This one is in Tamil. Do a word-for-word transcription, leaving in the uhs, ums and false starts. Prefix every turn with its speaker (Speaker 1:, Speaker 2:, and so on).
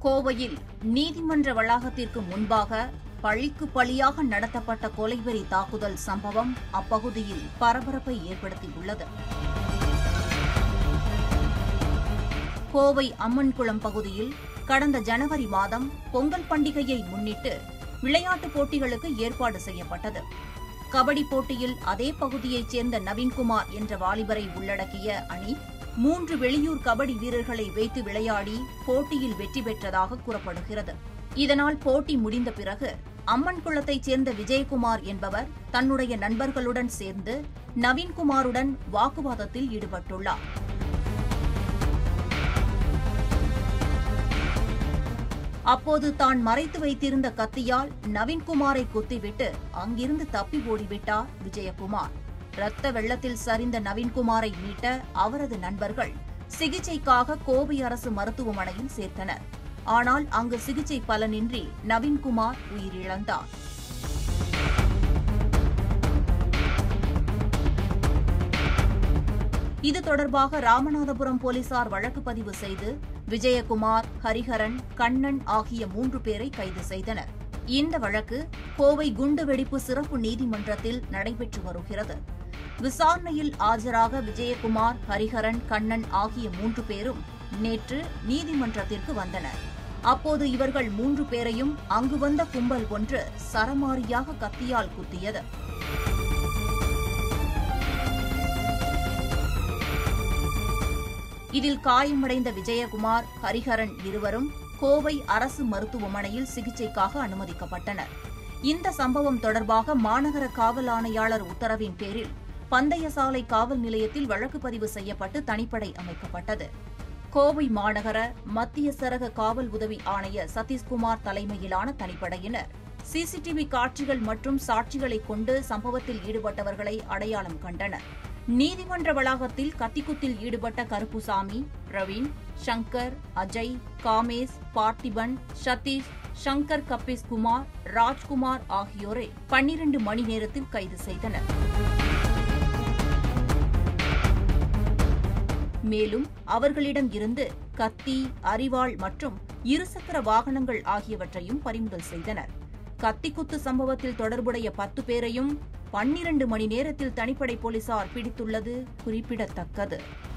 Speaker 1: கோவையில் நீதிமன்ற வளாகத்திற்கு முன்பாக பழிக்கு பழியாக நடத்தப்பட்ட கொலைவெறி தாக்குதல் சம்பவம் அப்பகுதியில் பரபரப்பை ஏற்படுத்தியுள்ளது. கோவை அம்மன்குளம் பகுதியில் கடந்த ஜனவரி மாதம் பொங்கல் பண்டிகையை முன்னிட்டு விளையாட்டுப் போட்டிகளுக்கு ஏற்பாடு செய்யப்பட்டது. கபடி போட்டியில் அதே பகுதியைச் சேர்ந்த நவீன்குமார் என்ற வாலிபரை உள்ளடக்கிய அணி மூன்று வெளியூர் கபடி வீரர்களை வைத்து விளையாடி போட்டியில் வெற்றி பெற்றதாக கூறப்படுகிறது. இதனால் போட்டி முடிந்த பிறகு அம்மன்குளத்தைச் சேர்ந்த விஜயகுமார் என்பவர் தன்னுடைய நண்பர்களுடன் சேர்ந்து நவீன்குமாருடன் வாக்குவாதத்தில் ஈடுபட்டுள்ளார். அப்போது தான் மறைத்து வைத்திருந்த கத்தியால் நவீன்குமாரை குத்திவிட்டு அங்கிருந்து தப்பி ஓடிவிட்டார் விஜயகுமார். இரத்த வெள்ளத்தில் சரிந்த நவீன்குமாரை மீட்ட அவரது நண்பர்கள் சிகிச்சைக்காக கோவை அரசு மருத்துவமனையில் சேர்த்தனர். ஆனால் அங்கு சிகிச்சை பலனின்றி நவீன்குமார் உயிரிழந்தார். இது தொடர்பாக ராமநாதபுரம் போலீசார் வழக்கு பதிவு செய்து விஜயகுமார், ஹரிஹரன், கண்ணன் ஆகிய மூன்று பேரை கைது செய்தனர். இந்த வழக்கு கோவை குண்டுவெடிப்பு சிறப்பு நீதிமன்றத்தில் நடைபெற்று வருகிறது. விசாரணையில் ஆஜராக விஜயகுமார், ஹரிஹரன், கண்ணன் ஆகிய மூன்று பேரும் நேற்று நீதிமன்றத்திற்கு வந்தனர். அப்போது இவர்கள் மூன்று பேரையும் அங்கு வந்த கும்பல் ஒன்று சரமாரியாக கத்தியால் குத்தியது. இதில் காயமடைந்த விஜயகுமார், ஹரிஹரன் இருவரும் கோவை அரசு மருத்துவமனையில் சிகிச்சைக்காக அனுமதிக்கப்பட்டனர். இந்த சம்பவம் தொடர்பாக மாநகர காவல் ஆணையாளர் உத்தரவின் பேரில் பந்தயசாலை காவல் நிலையத்தில் வழக்கு பதிவு செய்யப்பட்டு தனிப்படை அமைக்கப்பட்டது. கோவை மாநகர மத்திய சரக காவல் உதவி ஆணையர் சதீஷ்குமார் தலைமையிலான தனிப்படையினர் சிசிடிவி காட்சிகள் மற்றும் சாட்சிகளை கொண்டு சம்பவத்தில் ஈடுபட்டவர்களை அடையாளம் கண்டனர். நீதிமன்ற வளாகத்தில் கத்திக்குத்தில் ஈடுபட்ட கருப்புசாமி, பிரவீன், சங்கர், அஜய், காமேஷ், பார்த்திபன், சதீஷ், சங்கர் கப்பேஸ் குமார், ராஜ்குமார் ஆகியோரை பன்னிரண்டு மணி நேரத்தில் கைது செய்தனர். மேலும் அவர்களிடம் இருந்து கத்தி, அரிவாள் மற்றும் இருசக்கர வாகனங்கள் ஆகியவற்றையும் பறிமுதல் செய்தனர். கத்திக்குத்து சம்பவத்தில் தொடர்புடைய பத்து பேரையும் பன்னிரண்டு மணி நேரத்தில் தனிப்படை போலீசார் பிடித்துள்ளது குறிப்பிடத்தக்கது.